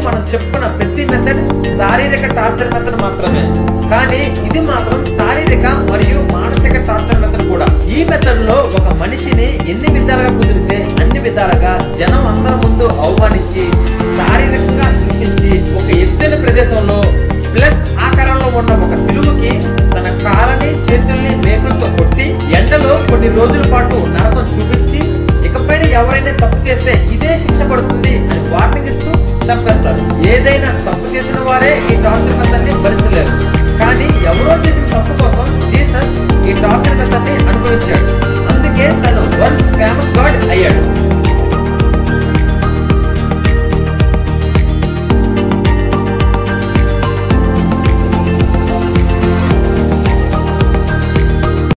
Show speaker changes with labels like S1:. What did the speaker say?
S1: మనం చెప్పుకున్న ప్రతి మెథడ్ శారీరక టార్చర్ మెథడ్ మాత్రమే, కానీ ఇది మాత్రం శారీరక మరియు మానసిక టార్చర్ మెథడ్ కూడా. ఈ మెథడ్ లో ఒక మనిషిని ఎన్ని విధాలుగా కుదిరితే అన్ని విధాలుగా జనం అందరి ముందు అవమానించి శారీరకంగా హింసించి ఒక ఎత్తైన ప్రదేశంలో ప్లస్ ఆకారంలో ఉన్న ఒక సిలువకి తన కాళ్ళని చేతుల్ని మేకులతో కొట్టి ఎండలో కొన్ని రోజుల పాటు నరకం చూపించి ఇకపైన ఎవరైనా తప్పు చేస్తే ఇదే శిక్ష పడుతుంది అని వార్నింగ్ ఇస్తూ చంపేస్తారు. ఏదైనా తప్పు చేసిన వారే ఈ టార్చర్ మెథడ్ ని భరించలేరు, కానీ ఎవరో చేసిన తప్పు కోసం జీసస్ ఈ టార్చర్ మెథడ్ ని అనుభవించాడు. అందుకే తను వరల్డ్స్ ఫేమస్ గాడ్ అయ్యాడు.